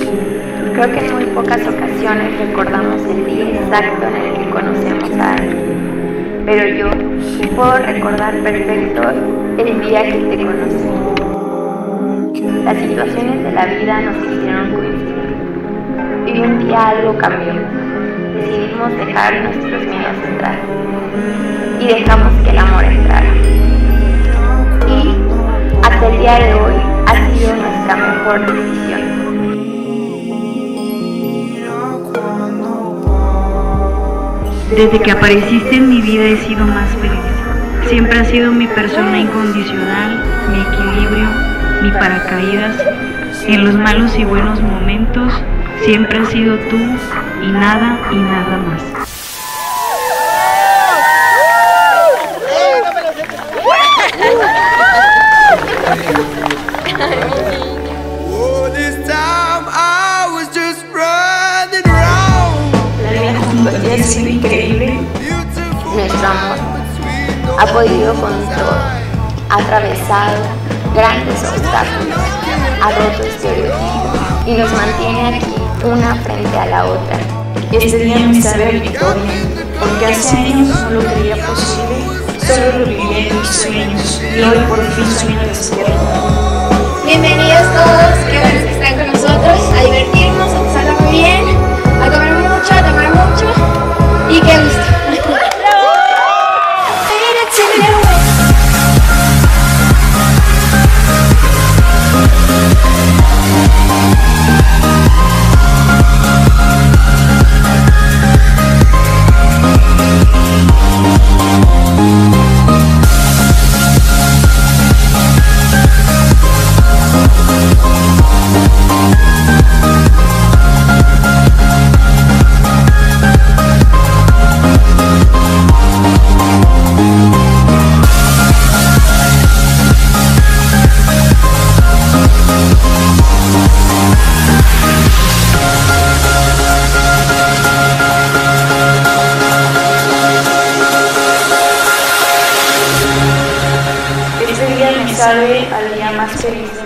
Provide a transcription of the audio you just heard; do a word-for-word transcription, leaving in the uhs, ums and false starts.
Creo que en muy pocas ocasiones recordamos el día exacto en el que conocemos a alguien, pero yo puedo recordar perfecto el día que te conocí. Las situaciones de la vida nos hicieron coincidir y un día algo cambió. Decidimos dejar nuestros miedos atrás y dejamos que el amor entrara. Y hasta el día de hoy ha sido nuestra mejor decisión. Desde que apareciste en mi vida he sido más feliz. Siempre has sido mi persona incondicional, mi equilibrio, mi paracaídas. En los malos y buenos momentos siempre has sido tú y nada y nada más. Ha sido increíble. Nuestro amor ha podido con todo, ha atravesado grandes obstáculos, ha roto estereotipos y nos mantiene aquí una frente a la otra. Este día me sabe a victoria, porque hace años no lo creía posible, solo lo vivía en mis sueños y hoy por fin sueño despierto. Bienvenidos todos, qué bueno que están con nosotros, a divertirnos, a pasarla muy bien, a comer mucho, a tomar mucho y qué gusto. Este día me sabe al día más feliz de